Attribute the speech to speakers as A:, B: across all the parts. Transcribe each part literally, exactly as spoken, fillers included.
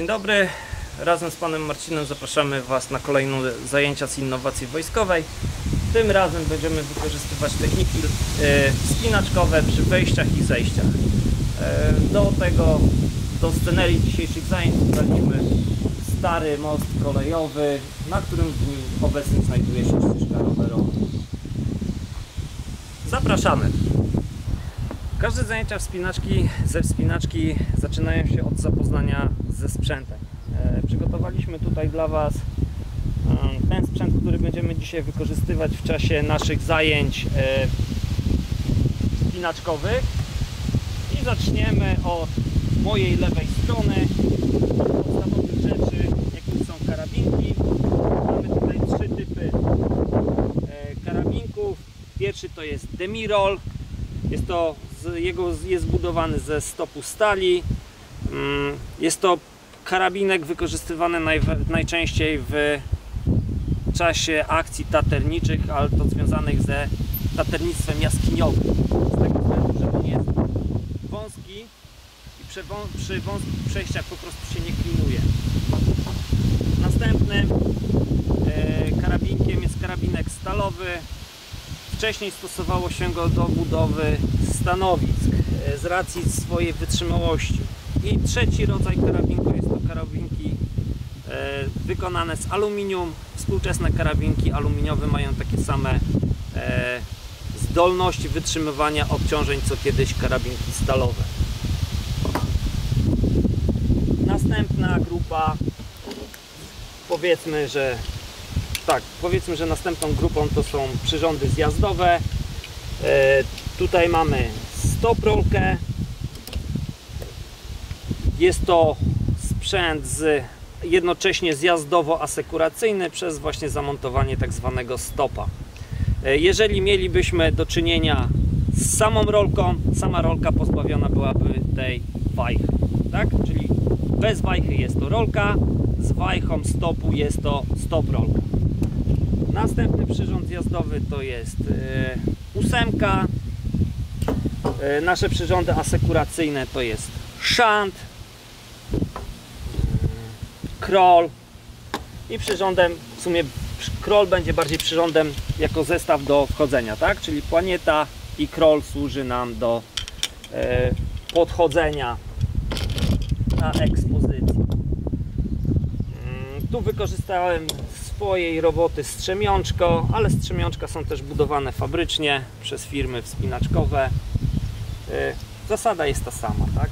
A: Dzień dobry, razem z panem Marcinem zapraszamy was na kolejne zajęcia z innowacji wojskowej. Tym razem będziemy wykorzystywać techniki e, wspinaczkowe przy wejściach i zejściach. E, do tego, do scenerii dzisiejszych zajęć wybraliśmy stary most kolejowy, na którym w nim obecnie znajduje się ścieżka rowerowa. Zapraszamy! Każde zajęcia wspinaczki, ze wspinaczki zaczynają się od zapoznania ze sprzętem. E, przygotowaliśmy tutaj dla was e, ten sprzęt, który będziemy dzisiaj wykorzystywać w czasie naszych zajęć e, wspinaczkowych. I zaczniemy od mojej lewej strony. Podstawowych rzeczy, jakimi są karabinki. Mamy tutaj trzy typy e, karabinków. Pierwszy to jest Demirol. Jest to, jego jest zbudowany ze stopu stali. Jest to karabinek wykorzystywany naj, najczęściej w czasie akcji taterniczych, ale to związanych ze taternictwem jaskiniowym. Z tego względu, że on jest wąski i przy, przy wąskich przejściach po prostu się nie klinuje. Następnym e, karabinkiem jest karabinek stalowy. Wcześniej stosowało się go do budowy stanowisk z racji swojej wytrzymałości. I trzeci rodzaj karabinku jest to karabinki e, wykonane z aluminium. Współczesne karabinki aluminiowe mają takie same e, zdolności wytrzymywania obciążeń co kiedyś karabinki stalowe. Następna grupa, powiedzmy, że Tak, powiedzmy, że następną grupą to są przyrządy zjazdowe. E, tutaj mamy stoprolkę. Jest to sprzęt z, jednocześnie zjazdowo-asekuracyjny przez właśnie zamontowanie tak zwanego stopa. E, jeżeli mielibyśmy do czynienia z samą rolką, sama rolka pozbawiona byłaby tej wajchy. Tak? Czyli bez wajchy jest to rolka, z wajchą stopu jest to stoprolka. Następny przyrząd zjazdowy to jest e, ósemka. E, nasze przyrządy asekuracyjne to jest szant, e, crawl i przyrządem, w sumie crawl będzie bardziej przyrządem jako zestaw do wchodzenia, tak? Czyli planieta i crawl służy nam do e, podchodzenia na ekspozycji. E, tu wykorzystałem swojej roboty strzemiączko, ale strzemiączka są też budowane fabrycznie przez firmy wspinaczkowe. Zasada jest ta sama, tak?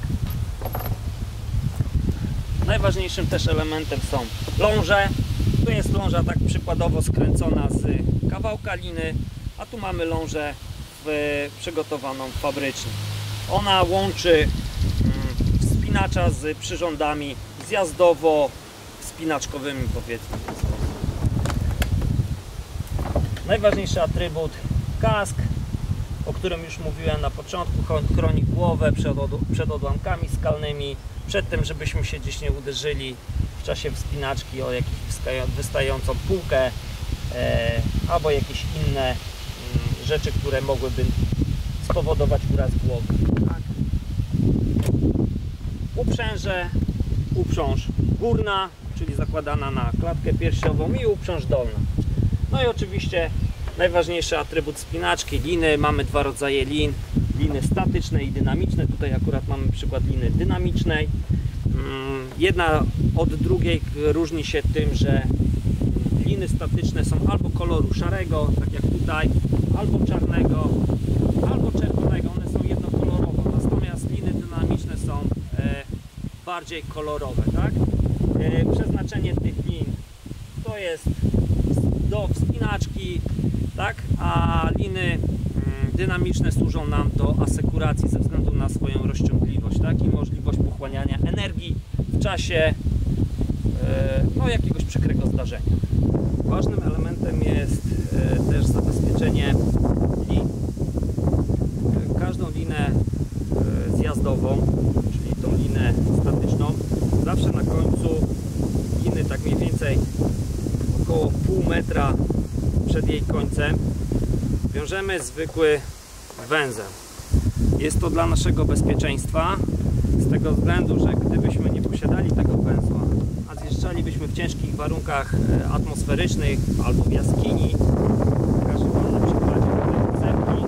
A: Najważniejszym też elementem są ląże. Tu jest ląża tak przykładowo skręcona z kawałka liny, a tu mamy lążę w, przygotowaną fabrycznie. Ona łączy wspinacza z przyrządami zjazdowo wspinaczkowymi, powiedzmy. Najważniejszy atrybut kask, o którym już mówiłem na początku, chroni głowę przed, od, przed odłamkami skalnymi, przed tym, żebyśmy się gdzieś nie uderzyli w czasie wspinaczki o jakąś wystającą półkę e, albo jakieś inne m, rzeczy, które mogłyby spowodować uraz głowy. Tak. Uprzęże, uprząż górna, czyli zakładana na klatkę piersiową, i uprząż dolna. No i oczywiście najważniejszy atrybut spinaczki, liny. Mamy dwa rodzaje lin, liny statyczne i dynamiczne. Tutaj akurat mamy przykład liny dynamicznej. Jedna od drugiej różni się tym, że liny statyczne są albo koloru szarego, tak jak tutaj, albo czarnego, albo czerwonego. One są jednokolorowe, natomiast liny dynamiczne są bardziej kolorowe, tak? Przeznaczenie tych lin to jest do wspinaczki, tak? A liny dynamiczne służą nam do asekuracji ze względu na swoją rozciągliwość, tak? I możliwość pochłaniania energii w czasie e, no, jakiegoś przykrego zdarzenia. Ważnym elementem jest e, też zabezpieczenie lin. Każdą linę e, zjazdową, czyli tą linę statyczną, zawsze na końcu liny, tak mniej więcej około pół metra przed jej końcem, wiążemy zwykły węzeł. Jest to dla naszego bezpieczeństwa, z tego tego względu, że gdybyśmy nie posiadali tego węzła, a zjeżdżalibyśmy w ciężkich warunkach atmosferycznych albo w jaskini, pokażę Wam na przykładzie tej cepki,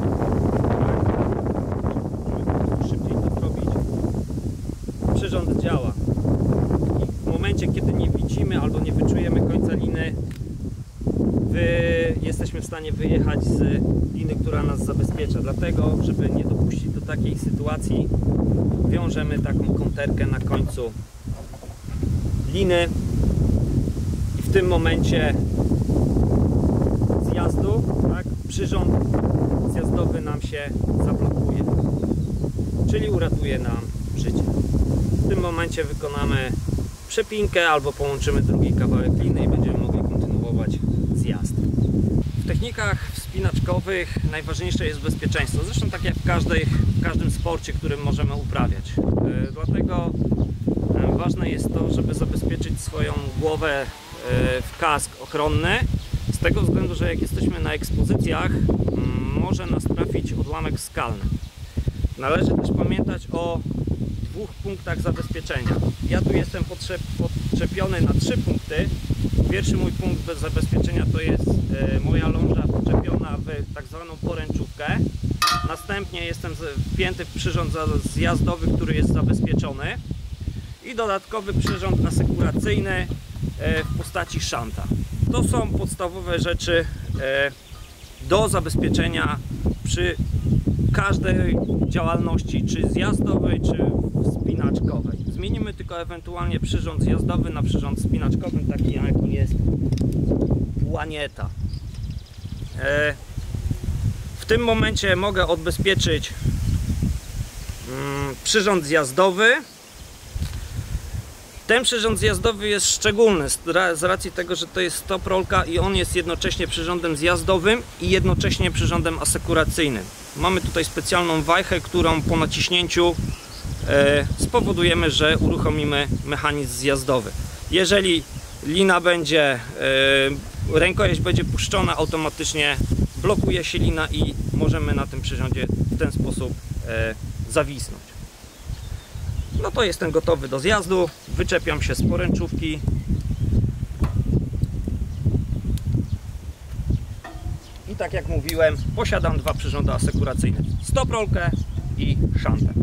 A: tak, żeby szybciej to zrobić. Przyrząd działa i w momencie, kiedy nie widzimy albo nie wyczujemy końca liny, wy jesteśmy w stanie wyjechać z liny, która nas zabezpiecza. Dlatego, żeby nie dopuścić do takiej sytuacji, wiążemy taką konterkę na końcu liny i w tym momencie zjazdu, tak, przyrząd zjazdowy nam się zablokuje, czyli uratuje nam życie. W tym momencie wykonamy przepinkę albo połączymy drugi kawałek liny i będziemy mogli kontynuować zjazd. W technikach wspinaczkowych najważniejsze jest bezpieczeństwo. Zresztą tak jak w, każdej, w każdym sporcie, którym możemy uprawiać. Yy, dlatego yy, ważne jest to, żeby zabezpieczyć swoją głowę yy, w kask ochronny. Z tego względu, że jak jesteśmy na ekspozycjach, yy, może nas trafić odłamek skalny. Należy też pamiętać o dwóch punktach zabezpieczenia. Ja tu jestem podczepiony na trzy punkty. Pierwszy mój punkt zabezpieczenia to jest e, moja ląża podczepiona w tak zwaną poręczówkę. Następnie jestem wpięty w przyrząd zjazdowy, który jest zabezpieczony i dodatkowy przyrząd asekuracyjny e, w postaci szanta. To są podstawowe rzeczy e, do zabezpieczenia przy każdej działalności, czy zjazdowej, czy wspinaczkowej. Zmienimy tylko ewentualnie przyrząd zjazdowy na przyrząd wspinaczkowy, taki jakim jest Planieta. W tym momencie mogę odbezpieczyć przyrząd zjazdowy. Ten przyrząd zjazdowy jest szczególny z racji tego, że to jest stop rolka i on jest jednocześnie przyrządem zjazdowym i jednocześnie przyrządem asekuracyjnym. Mamy tutaj specjalną wajchę, którą po naciśnięciu e, spowodujemy, że uruchomimy mechanizm zjazdowy. Jeżeli lina będzie, e, rękojeść będzie puszczona, automatycznie blokuje się lina i możemy na tym przyrządzie w ten sposób e, zawisnąć. No to jestem gotowy do zjazdu, wyczepiam się z poręczówki. I tak jak mówiłem, posiadam dwa przyrządy asekuracyjne, stop rolkę i szantę.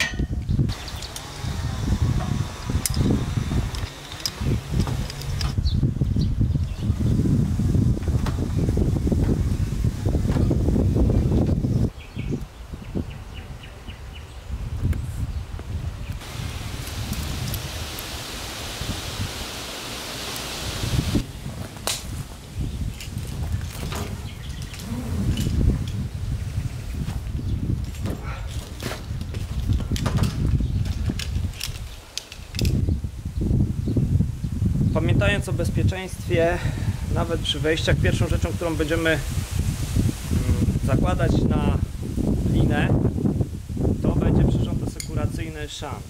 A: Pamiętając o bezpieczeństwie, nawet przy wejściach, pierwszą rzeczą, którą będziemy zakładać na linę, to będzie przyrząd asekuracyjny szant.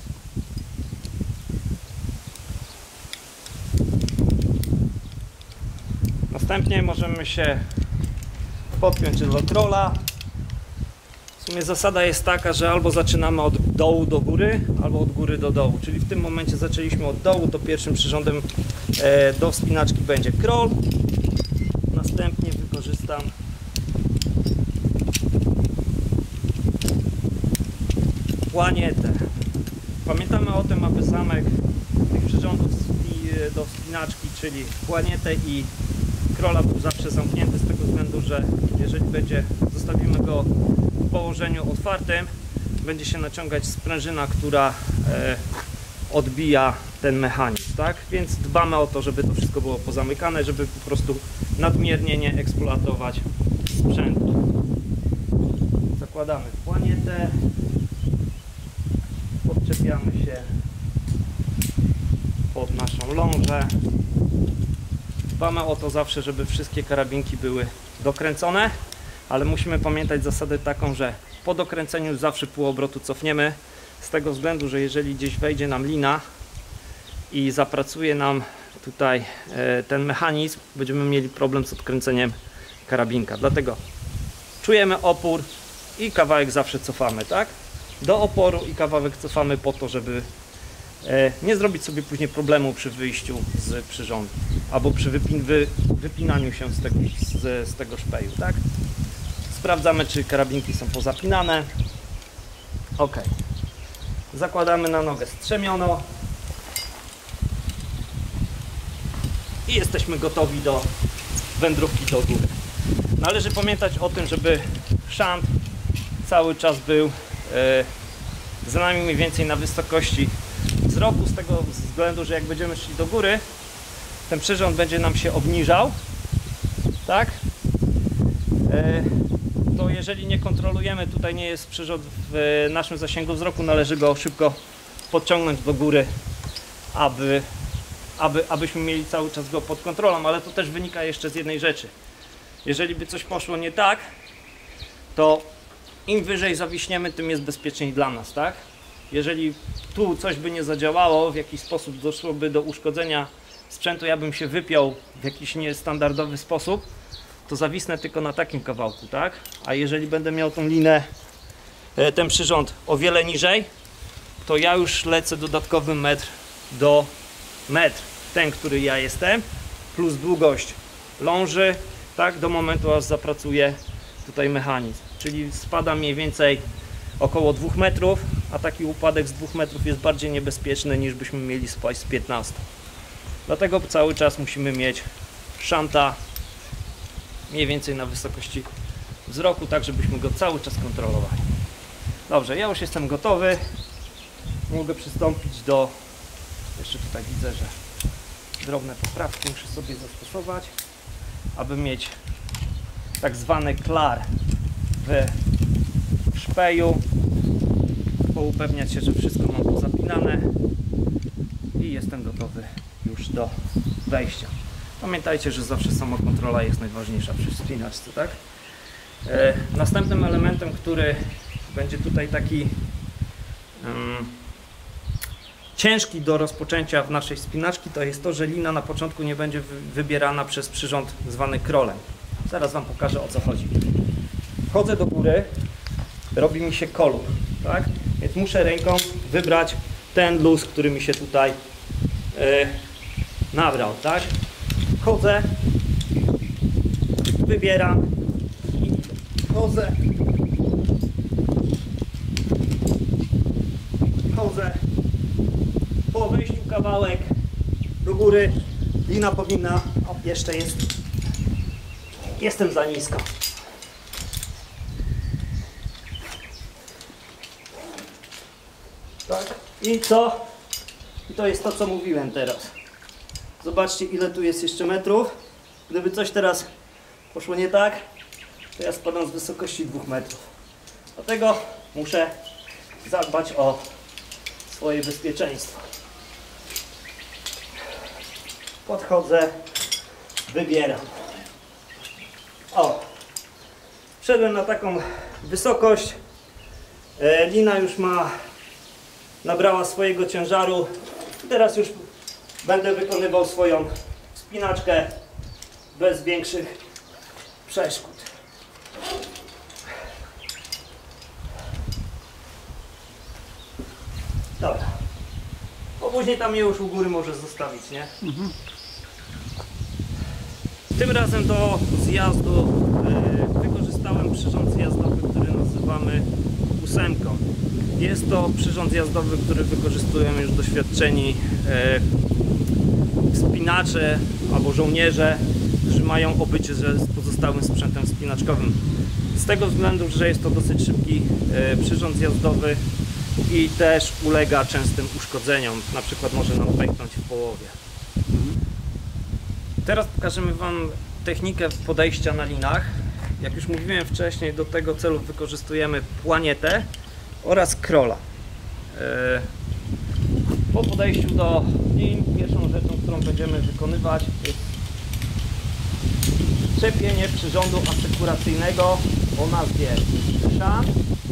A: Następnie możemy się podpiąć do trolla. W sumie zasada jest taka, że albo zaczynamy od dołu do góry, albo od góry do dołu. Czyli w tym momencie zaczęliśmy od dołu, to pierwszym przyrządem do wspinaczki będzie crawl. Następnie wykorzystam Planietę. Pamiętamy o tym, aby zamek tych przyrządów do wspinaczki, czyli Planietę i crawla, był zawsze zamknięty z tego względu, że jeżeli będzie, zostawimy go w położeniu otwartym, będzie się naciągać sprężyna, która e, odbija ten mechanizm, tak? Więc dbamy o to, żeby to wszystko było pozamykane, żeby po prostu nadmiernie nie eksploatować sprzętu. Zakładamy Planietę, podczepiamy się pod naszą lążę. Dbamy o to zawsze, żeby wszystkie karabinki były dokręcone, ale musimy pamiętać zasadę taką, że po dokręceniu zawsze pół obrotu cofniemy, z tego względu, że jeżeli gdzieś wejdzie nam lina i zapracuje nam tutaj ten mechanizm, będziemy mieli problem z odkręceniem karabinka. Dlatego czujemy opór i kawałek zawsze cofamy, tak? do oporu i kawałek cofamy po to, żeby e, nie zrobić sobie później problemu przy wyjściu z przyrządu albo przy wypin, wy, wypinaniu się z tego, z, z tego szpeju, tak? Sprawdzamy, czy karabinki są pozapinane. Ok. Zakładamy na nogę strzemiono i jesteśmy gotowi do wędrówki do góry. Należy pamiętać o tym, żeby szant cały czas był e, za nami mniej więcej na wysokości wzroku, z tego względu, że jak będziemy szli do góry, ten przyrząd będzie nam się obniżał, tak? E, to jeżeli nie kontrolujemy, tutaj nie jest przyrząd w naszym zasięgu wzroku, należy go szybko podciągnąć do góry, aby, aby, abyśmy mieli cały czas go pod kontrolą, ale to też wynika jeszcze z jednej rzeczy. Jeżeli by coś poszło nie tak, to im wyżej zawiśniemy, tym jest bezpieczniej dla nas, tak? Jeżeli tu coś by nie zadziałało, w jakiś sposób doszłoby do uszkodzenia sprzętu, ja bym się wypiął w jakiś niestandardowy sposób, to zawisnę tylko na takim kawałku, tak? A jeżeli będę miał tą linę, ten przyrząd o wiele niżej, to ja już lecę dodatkowy metr do metr, ten, który ja jestem, plus długość ląży, tak? Do momentu, aż zapracuje tutaj mechanizm. Czyli spada mniej więcej około dwóch metrów, a taki upadek z dwóch metrów jest bardziej niebezpieczny, niż byśmy mieli spaść z piętnastu. Dlatego cały czas musimy mieć szanta mniej więcej na wysokości wzroku, tak żebyśmy go cały czas kontrolowali. Dobrze, ja już jestem gotowy. Mogę przystąpić do... Jeszcze tutaj widzę, że drobne poprawki muszę sobie zastosować, aby mieć tak zwany klar w szpeju, poupewniać się, że wszystko mam pozapinane i jestem gotowy już do wejścia. Pamiętajcie, że zawsze samokontrola jest najważniejsza przy wspinaczce, tak? E, następnym elementem, który będzie tutaj taki um, ciężki do rozpoczęcia w naszej wspinaczki, to jest to, że lina na początku nie będzie wy wybierana przez przyrząd zwany krolem. Zaraz Wam pokażę, o co chodzi. Wchodzę do góry, robi mi się kolur, tak? Więc muszę ręką wybrać ten luz, który mi się tutaj yy, nabrał, tak? Wchodzę, wybieram i wchodzę, wchodzę, po wejściu kawałek do góry, lina powinna, o, jeszcze jest, jestem za nisko. Tak? I co? I to jest to, co mówiłem teraz. Zobaczcie, ile tu jest jeszcze metrów. Gdyby coś teraz poszło nie tak, to ja spadam z wysokości dwóch metrów. Dlatego muszę zadbać o swoje bezpieczeństwo. Podchodzę, wybieram. O! Wszedłem na taką wysokość. E, lina już ma nabrała swojego ciężaru. Teraz już będę wykonywał swoją wspinaczkę bez większych przeszkód. Dobra. Bo później tam mnie już u góry możesz zostawić, nie? Mhm. Tym razem do zjazdu y, wykorzystałem przyrząd zjazdowy, który nazywamy ósemką. Jest to przyrząd jazdowy, który wykorzystują już doświadczeni e, wspinacze albo żołnierze, którzy mają obycie z pozostałym sprzętem wspinaczkowym. Z tego względu, że jest to dosyć szybki e, przyrząd jazdowy i też ulega częstym uszkodzeniom. Na przykład może nam pęknąć w połowie. Teraz pokażemy Wam technikę podejścia na linach. Jak już mówiłem wcześniej, do tego celu wykorzystujemy płanietę oraz krola. Po podejściu do lin pierwszą rzeczą, którą będziemy wykonywać, jest czepienie przyrządu asekuracyjnego o nazwie szant.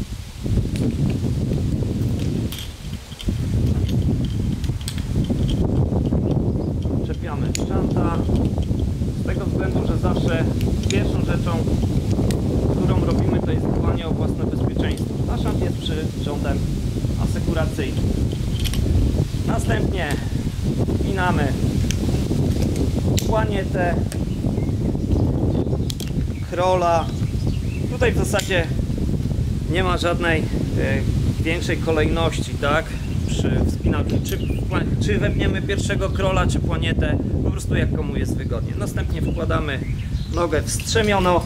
A: Czepiamy szanta z tego względu, że zawsze pierwszą rzeczą, którą robimy, to jest dbanie o własne bezpieczeństwo. A szant jest przyrządem asekuracyjnym. Następnie wpinamy płanietę, krola. Tutaj w zasadzie nie ma żadnej e, większej kolejności, tak? Przy wspinaczku, czy, czy wepniemy pierwszego krola, czy płanietę, po prostu jak komu jest wygodnie. Następnie wkładamy nogę w strzemiono.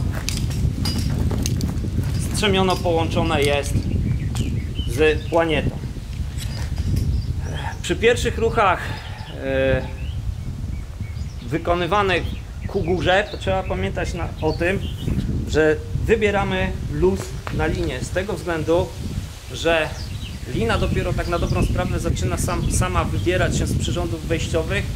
A: Strzemiono połączone jest z płanietą. Przy pierwszych ruchach e, wykonywanych ku górze, to trzeba pamiętać na, o tym, że wybieramy luz na linię z tego względu, że lina dopiero tak na dobrą sprawę zaczyna sam, sama wybierać się z przyrządów wejściowych.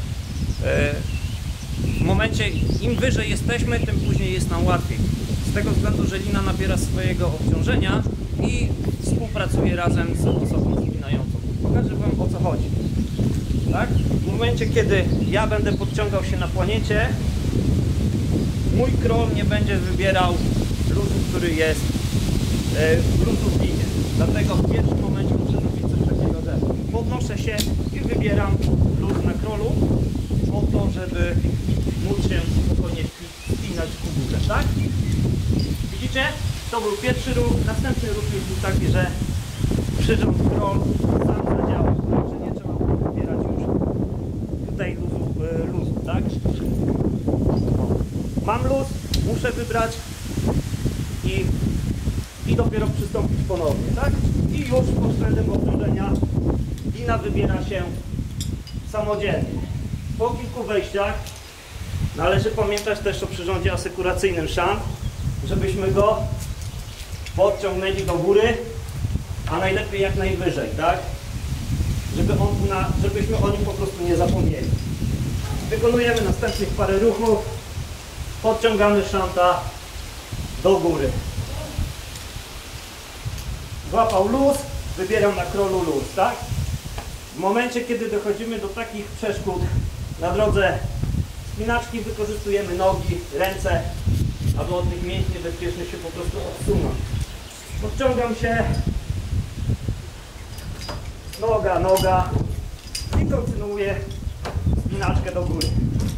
A: W momencie, im wyżej jesteśmy, tym później jest nam łatwiej. Z tego względu, że lina nabiera swojego obciążenia i współpracuje razem z osobą spinającą. Pokażę Wam, o co chodzi. Tak? W momencie, kiedy ja będę podciągał się na płaniecie, mój kroll nie będzie wybierał luzu, który jest e, luzu w linie. Dlatego w pierwszym momencie muszę zrobić coś takiego, że podnoszę się i wybieram luz na krolu po to, żeby móc się spokojnie spinać ku górze, tak? Widzicie? To był pierwszy ruch. Następny ruch jest był taki, że przyrząd kroll sam zadziała, że nie trzeba wybierać już tutaj luzu, e, luzu, tak? Mam luz, muszę wybrać i, i dopiero przystąpić ponownie, tak? I już pod względem obciążenia lina wybiera się samodzielnie. Po kilku wejściach należy pamiętać też o przyrządzie asekuracyjnym szant, żebyśmy go podciągnęli do góry, a najlepiej jak najwyżej, tak? Żeby on na, żebyśmy o nim po prostu nie zapomnieli. Wykonujemy następnych parę ruchów. Podciągamy szanta do góry. Złapał luz, wybieram na krolu luz, tak? W momencie, kiedy dochodzimy do takich przeszkód na drodze spinaczki, wykorzystujemy nogi, ręce, aby od tych mięśni bezpiecznie się po prostu odsunąć. Podciągam się, noga, noga i kontynuuję spinaczkę do góry.